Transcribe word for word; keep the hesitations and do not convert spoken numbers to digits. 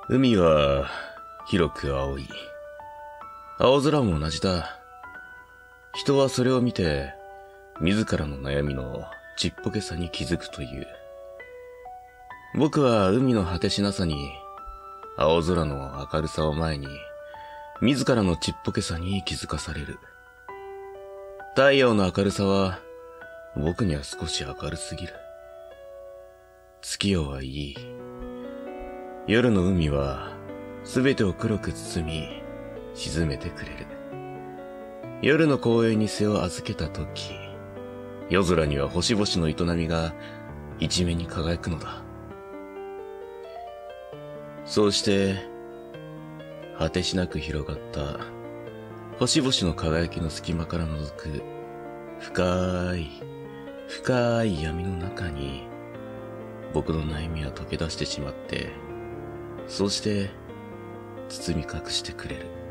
海は広く青い。青空も同じだ。人はそれを見て、自らの悩みのちっぽけさに気づくという。僕は海の果てしなさに、青空の明るさを前に、自らのちっぽけさに気づかされる。太陽の明るさは、僕には少し明るすぎる。月夜はいい。夜の海は、すべてを黒く包み、沈めてくれる。夜の公園に背を預けたとき、夜空には星々の営みが一面に輝くのだ。そうして、果てしなく広がった星々の輝きの隙間から覗く深い、深い闇の中に、僕の悩みは溶け出してしまって、そうして包み隠してくれる。